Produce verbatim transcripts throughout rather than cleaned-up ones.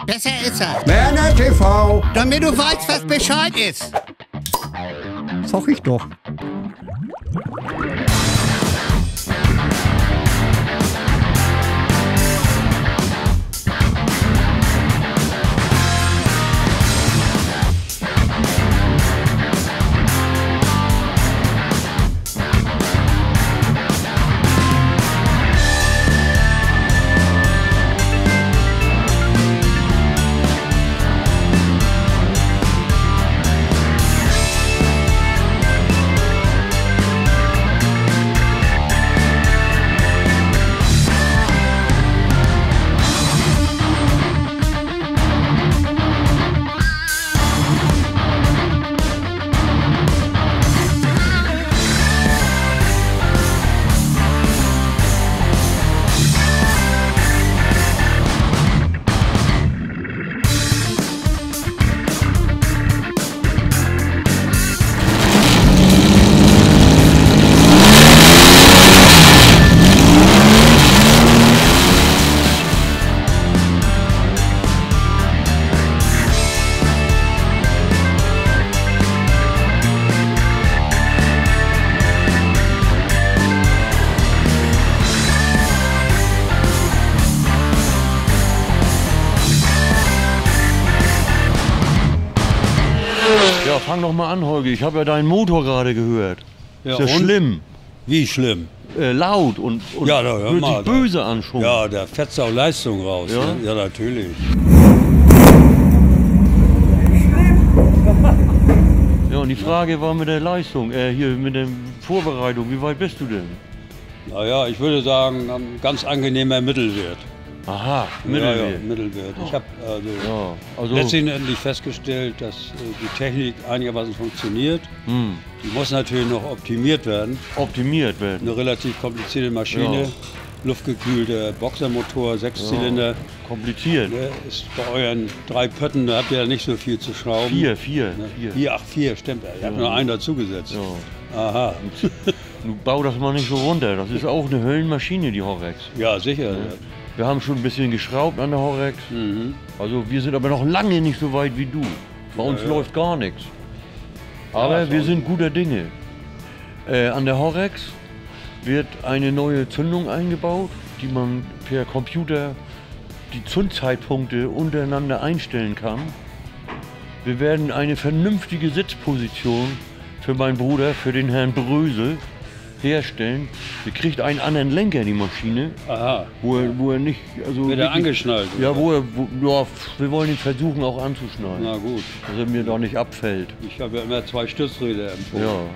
Besser ist er. Werner T V. Damit du weißt, was Bescheid ist. Sag ich doch. Ja, fang doch mal an, Holger. Ich habe ja deinen Motor gerade gehört. Ja, ist ja und? schlimm. Wie schlimm? Äh, laut und, und Ja, da hör hört mal, sich böse an schon. Ja, da fetzt auch Leistung raus. Ja? Ne? Ja, natürlich. Ja, und die Frage war mit der Leistung, äh, hier mit der Vorbereitung. Wie weit bist du denn? Naja, ich würde sagen, ein ganz angenehmer Mittelwert. Aha, Ja, Mittelwert. ja, Mittelwert. Ich habe also Ja, also, letztendlich festgestellt, dass äh, die Technik einigermaßen funktioniert. hm, Die muss natürlich noch optimiert werden. optimiert werden. Eine relativ komplizierte Maschine. Ja. Luftgekühlter Boxermotor, Sechszylinder. Kompliziert. Ne, ist bei euren drei Pötten, da habt ihr ja nicht so viel zu schrauben. Vier, vier, Ne? vier. Vier, ach vier, stimmt. Ich habe Ja. nur einen dazugesetzt. Ja. Aha. Du bau das mal nicht so runter. Das ist auch eine Höllenmaschine, die Horex. Ja, sicher. Wir haben schon ein bisschen geschraubt an der Horex. Mhm. Also wir sind aber noch lange nicht so weit wie du. Bei uns ja. läuft gar nichts. Aber Ja, wir schon. sind guter Dinge. Äh, an der Horex wird eine neue Zündung eingebaut, die man per Computer die Zündzeitpunkte untereinander einstellen kann. Wir werden eine vernünftige Sitzposition für meinen Bruder, für den Herrn Brösel, herstellen. Der kriegt einen anderen Lenker, die Maschine, Aha. wo er, wo er nicht... Also Wird er wirklich- angeschnallt? Ja, oder? wo er, wo, ja, wir wollen ihn versuchen auch anzuschneiden, Na gut. dass er mir doch nicht abfällt. Ich habe ja immer zwei Stützräder empfohlen. Ja,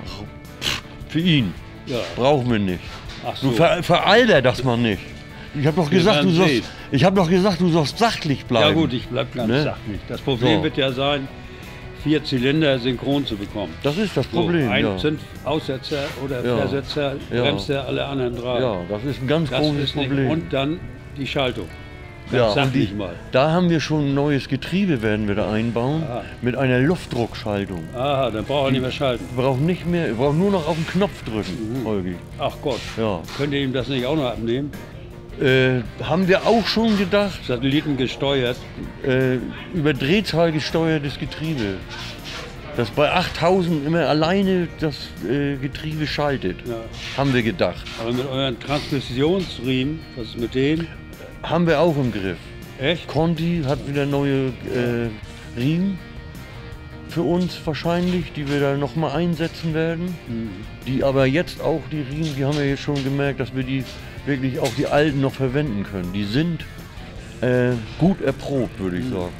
für ihn Ja. brauchen wir nicht. Ach Du so. ver, veralter das mal nicht. Ich habe doch gesagt, du werden sollst, sehen. ich habe doch gesagt, du sollst sachlich bleiben. Ja gut, ich bleib ganz Ne? sachlich. Das Problem So. wird ja sein, vier Zylinder synchron zu bekommen. Das ist das So, Problem. ein ja. Zündaussetzer oder Ja. Versetzer, Ja. Bremser, alle anderen drei. ja, das ist ein ganz Das großes ist nicht. Problem. Und dann die Schaltung. Ganz ja, und sachlich die, mal. da haben wir schon ein neues Getriebe, werden wir da einbauen, Aha. mit einer Luftdruckschaltung. Aha, dann braucht er nicht mehr schalten. Wir brauchen nicht mehr, wir brauchen nur noch auf den Knopf drücken, Mhm. Holgi. Ach Gott, Ja. könnt ihr ihm das nicht auch noch abnehmen? Äh, haben wir auch schon gedacht, Satelliten gesteuert. äh, über Drehzahl gesteuertes Getriebe. Dass bei achttausend immer alleine das äh, Getriebe schaltet. Ja. Haben wir gedacht. Aber mit euren Transmissionsriemen, was ist mit denen? Haben wir auch im Griff. Echt? Conti hat wieder neue äh, Riemen für uns wahrscheinlich, die wir da nochmal einsetzen werden. Mhm. Die aber jetzt auch, die Riemen, die haben wir jetzt schon gemerkt, dass wir die wirklich auch die alten noch verwenden können. Die sind äh, gut erprobt, würde ich sagen.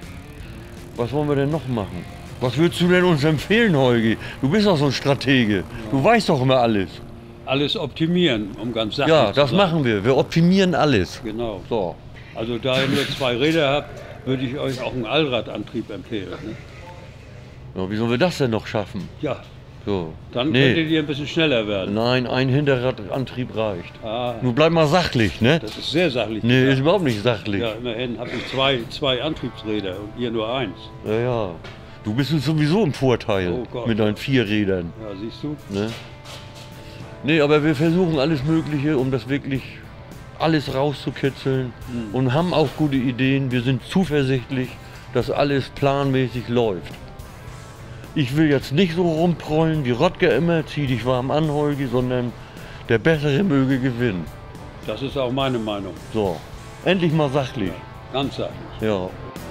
Was wollen wir denn noch machen? Was würdest du denn uns empfehlen, Holgi? Du bist doch so ein Stratege. Du weißt doch immer alles. Alles optimieren, um ganz sachlich Ja, zu das sein. machen wir. Wir optimieren alles. Genau. So. Also da ihr nur zwei Räder habt, würde ich euch auch einen Allradantrieb empfehlen. Ne? Ja, wie sollen wir das denn noch schaffen? Ja, So. dann Nee. könntet ihr ein bisschen schneller werden. Nein, ein Hinterradantrieb reicht. Ah, Nun bleib mal sachlich, ne? das ist sehr sachlich. Nee, ist gesagt. überhaupt nicht sachlich. Ja, immerhin habe ich zwei, zwei Antriebsräder und ihr nur eins. Ja, ja. Du bist uns sowieso im Vorteil Oh Gott. mit deinen vier Rädern. Ja, siehst du? Ne? Nee, aber wir versuchen alles Mögliche, um das wirklich alles rauszukitzeln und haben auch gute Ideen. Wir sind zuversichtlich, dass alles planmäßig läuft. Ich will jetzt nicht so rumprollen wie Rottger immer, zieh dich warm an, Holgi, sondern der Bessere möge gewinnen. Das ist auch meine Meinung. So, endlich mal sachlich. Ganz sachlich. Ja.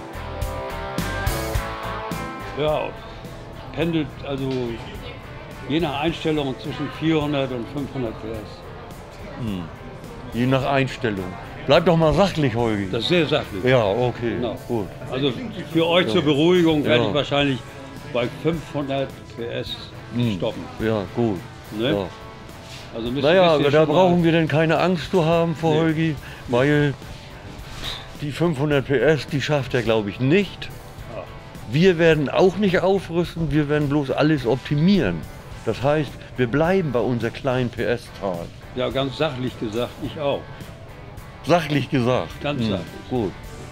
Ja, pendelt also je nach Einstellung zwischen vierhundert und fünfhundert P S. Je nach Einstellung. Bleib doch mal sachlich, Holgi. Das ist sehr sachlich. Ja, okay, Genau. gut. Also für euch zur Beruhigung werde Ja. ich wahrscheinlich bei fünfhundert P S stoppen. Ja, gut. Ne? Ja. Also müsst Naja, wisst ihr aber da schon mal- brauchen wir denn keine Angst zu haben vor Nee. Holgi, weil die fünfhundert P S, die schafft er, glaube ich, nicht. Wir werden auch nicht aufrüsten, wir werden bloß alles optimieren. Das heißt, wir bleiben bei unserer kleinen P S-Zahl. Ja, ganz sachlich gesagt, ich auch. Sachlich gesagt. Ganz Hm, sachlich. Gut.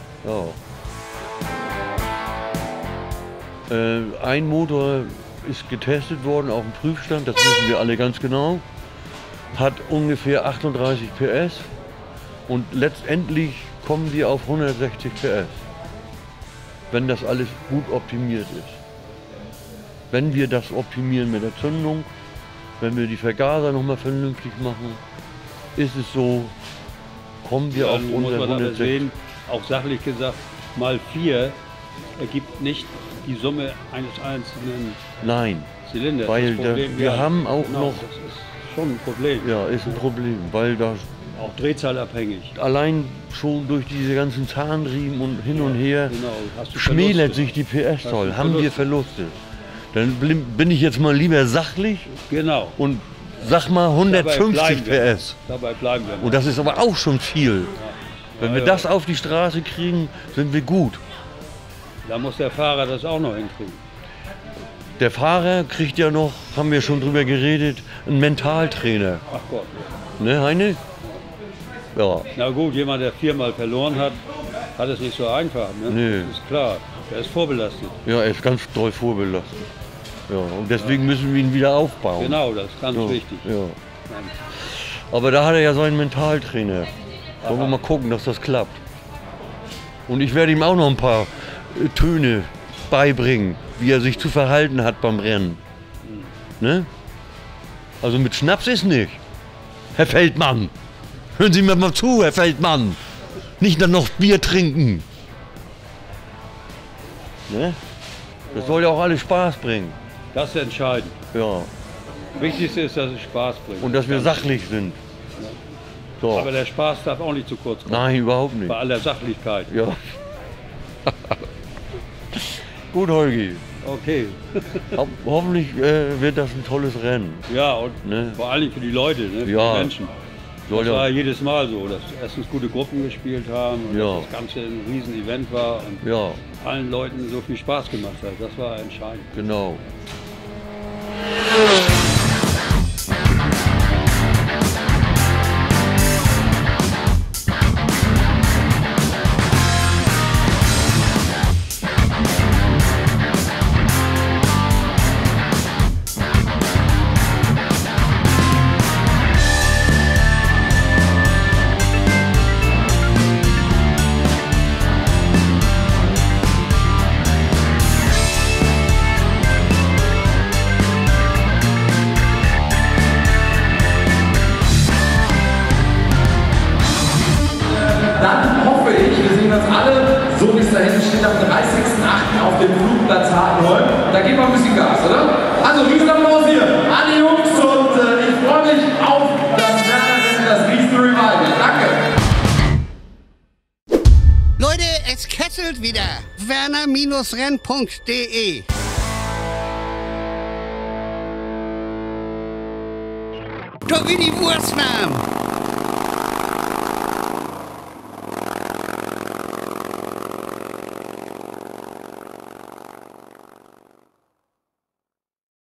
Ja. Äh, ein Motor ist getestet worden auf dem Prüfstand, das wissen wir alle ganz genau. Hat ungefähr achtunddreißig P S und letztendlich kommen wir auf hundertsechzig P S. Wenn das alles gut optimiert ist. Wenn wir das optimieren mit der Zündung, wenn wir die Vergaser noch mal vernünftig machen, ist es so, kommen wir auf Dann muss unsere man aber hundertsechzig. sehen, auch sachlich gesagt, mal vier ergibt nicht die Summe eines einzelnen Nein, Zylinders. weil Das da, Problem- wir ja, haben auch genau, noch, Das ist schon ein Problem. ja, ist ein Problem, weil da Auch drehzahlabhängig. allein schon durch diese ganzen Zahnriemen und hin und her Genau. Hast du schmälert Verluste? sich die P S-Zahl, du haben wir Verluste. Dann blim- bin ich jetzt mal lieber sachlich Genau. und sag mal Dabei hundertfünfzig bleiben P wir. S. Dabei bleiben wir. Und das ist aber auch schon viel. Wenn Ja, wir ja. das auf die Straße kriegen, sind wir gut. Da muss der Fahrer das auch noch hinkriegen. Der Fahrer kriegt ja noch, haben wir schon drüber geredet, einen Mentaltrainer. Ach Gott. Ne, Heine? Ja, Na gut, jemand, der viermal verloren hat, hat es nicht so einfach. Ne? Nee. Das ist klar. Der ist vorbelastet. ja, er ist ganz doll vorbelastet. Ja, und deswegen müssen wir ihn wieder aufbauen. Genau, das ist ganz Ja, wichtig. ja. Aber da hat er ja seinen Mentaltrainer. Wollen wir mal gucken, dass das klappt. Und ich werde ihm auch noch ein paar äh, Töne beibringen, wie er sich zu verhalten hat beim Rennen. Ne? Also mit Schnaps ist nicht. Herr Feldmann, hören Sie mir mal zu, Herr Feldmann. Nicht dann noch Bier trinken. Ne? Das soll ja auch alles Spaß bringen. Das ist entscheidend. Ja. Wichtigste ist, dass es Spaß bringt. Und dass wir sachlich sind. So. Aber der Spaß darf auch nicht zu kurz kommen. Nein, überhaupt nicht. Bei aller Sachlichkeit. Ja. Gut, Holgi. Okay. Ho hoffentlich äh, wird das ein tolles Rennen. Ja, und Ne? vor allem für die Leute, ne? für Ja. die Menschen. Soll Das war ja, jedes Mal so, dass erstens gute Gruppen gespielt haben und Ja. dass das Ganze ein Riesen-Event war und ja, allen Leuten so viel Spaß gemacht hat. Das war entscheidend. genau. Dann hoffe ich, wir sehen uns alle, so wie es da hinten steht, am dreißigsten achten auf dem Flugplatz Hartenholm. Da geben wir ein bisschen Gas, oder? Also Riesenapplaus hier an die Jungs und äh, ich freue mich auf das Werner, das Riesen-Revival. Danke! Leute, es kesselt wieder. werner Renn punkt de Da wie die Wurst warm.